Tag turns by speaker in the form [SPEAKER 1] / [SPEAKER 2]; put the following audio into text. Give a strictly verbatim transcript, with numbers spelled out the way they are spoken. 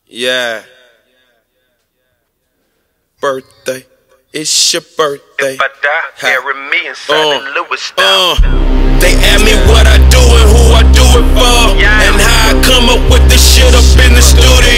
[SPEAKER 1] Yeah. Birthday. It's your birthday.
[SPEAKER 2] If I die, bury me inside
[SPEAKER 1] uh,
[SPEAKER 2] the Lewis style.
[SPEAKER 1] Uh, they ask me what I do and who I do it for, yeah, and how I come up with this shit up in the studio.